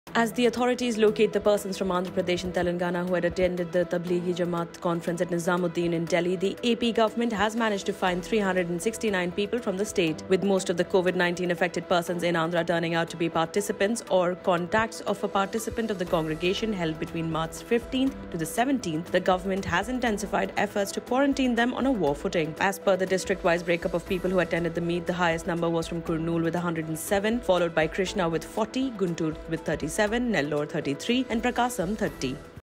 As the authorities locate the persons from Andhra Pradesh and Telangana who had attended the Tablighi Jamaat conference at Nizamuddin in Delhi, the AP government has managed to find 369 people from the state, with most of the COVID-19 affected persons in Andhra turning out to be participants or contacts of a participant of the congregation held between March 15th to the 17th. The government has intensified efforts to quarantine them on a war footing. As per the district-wise breakup of people who attended the meet, the highest number was from Kurnool with 107, followed by Krishna with 40, Guntur with 37, Nellore 33 and Prakasam 30.